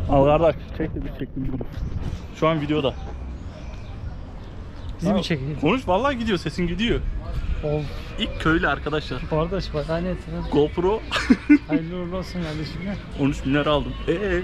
Al kardeş. Çek de bir çektim bunu. Şu an videoda. Bizi mi çekiyor? Konuş vallahi gidiyor, sesin gidiyor. Ol. İlk köylü arkadaşlar. Kardeş bak hani GoPro. hayırlı uğurlu olsun kardeşim ya. 13 bin lira aldım.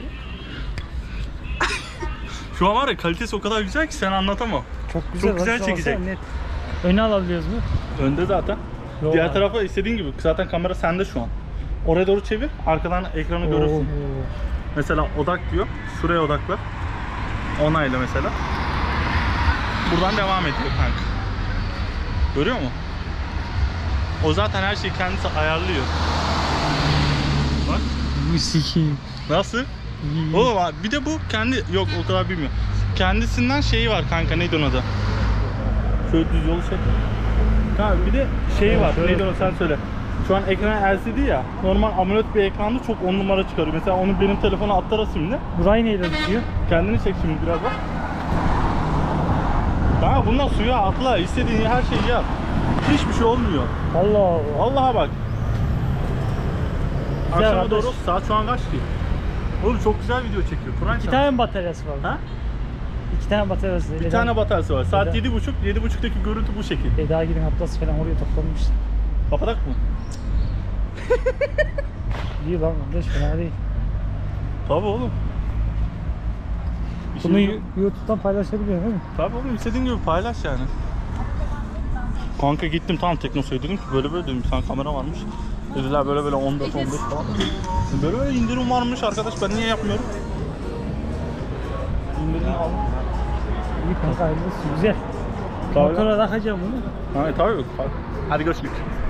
Şu an var ya, kalitesi o kadar güzel ki sen anlatamam. Çok güzel. Çok güzel Baksana, çekecek. net. Öne alabiliyoruz mu? Önde zaten. Yok Diğer abi. tarafa istediğin gibi. Zaten kamera sende şu an. Oraya doğru çevir. Arkadan ekranı görürsün. Oo. Mesela odak diyor. Şuraya odakla. Onayla mesela. Buradan devam ediyor kanka. Görüyor musun? O zaten her şeyi kendisi ayarlıyor. Bak. Sikiyim. Nasıl? Oğlum bir de bu kendi... Yok o kadar bilmiyorum. Kendisinden şeyi var kanka, neydi onun adı? Şöyle düz yolu çek. Kanka bir de şeyi var, şöyle. neydi onu sen söyle. Şu an ekran LCD ya, normal AMOLED bir ekranda çok 10 numara çıkarıyor. Mesela onu benim telefona atlara şimdi. Burayı neyle tutuyor? Kendini çek şimdi biraz bak. Kanka bundan suya atla, istediğin her şeyi yap. Hiçbir şey olmuyor. Allah Allah. Vallahi bak. Güzel Akşama kardeş. doğru, saat şu an kaç ki? Oğlum çok güzel video çekiyor. Kur'an 2 çarpsın. tane mi bataryası var? Ha? 2 tane bataryası. Bir tane bataryası var. Saat Eda. 7.30. 7.30'daki görüntü bu şekil. Eda gibi ablası falan oraya toplanmış. Kapatak mı? İyi lan kardeş, fena değil. Tabii oğlum. Bir şey Bunu yok. YouTube'dan paylaşabiliyor değil mi? Tabii oğlum, istediğin gibi paylaş yani. Kanka gittim tam Teknosa'ya, dedim ki böyle böyle, dedim sen kamera varmış. Dediler böyle böyle 14 15 falan. Böyle böyle indirim varmış arkadaş, ben niye yapmıyorum? İndirim aldım. İyi kanka, hayırlısı güzel. Tabii. Motora takacağım bunu. Ha tabii. Hadi görüşürüz.